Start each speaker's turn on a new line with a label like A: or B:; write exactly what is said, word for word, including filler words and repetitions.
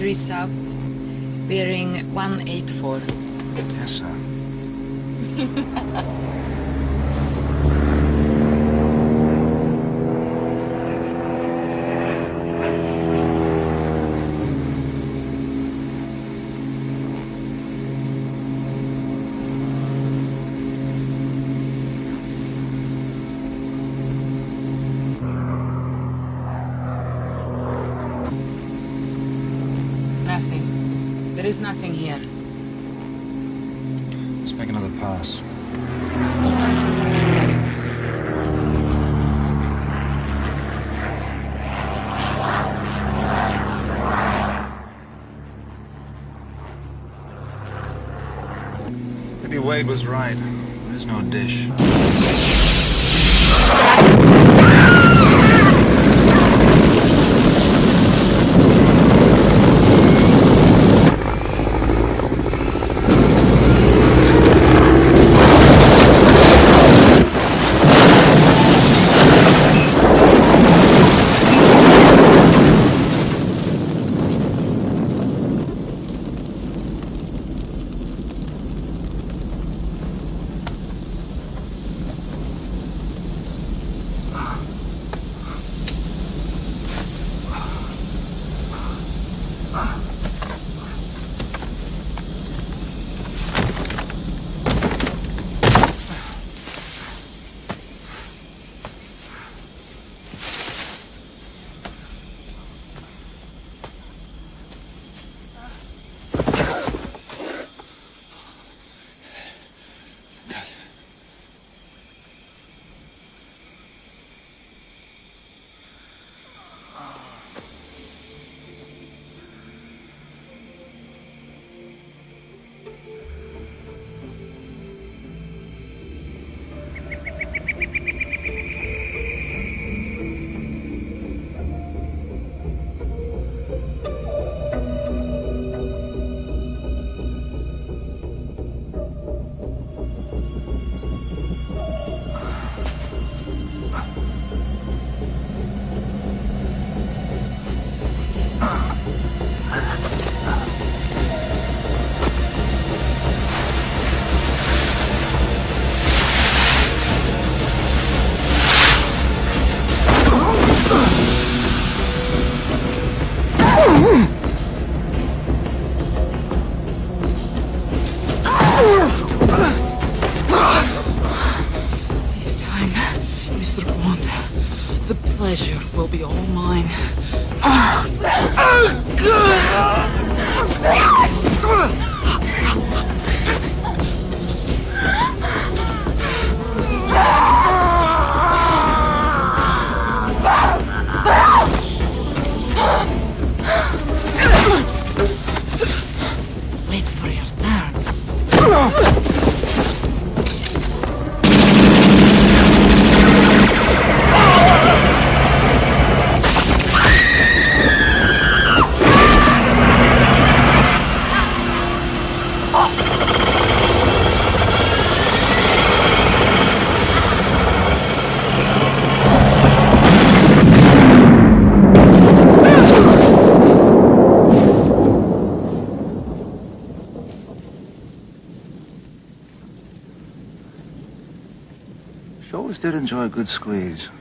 A: degrees south, bearing one eight four.
B: Yes, sir.
A: Nothing. There is nothing here.
B: Let's make another pass. Maybe Wade was right. There's no dish.
A: This time, Mister Bond, the pleasure will be all mine. Wait for your turn.
B: She always did enjoy a good squeeze.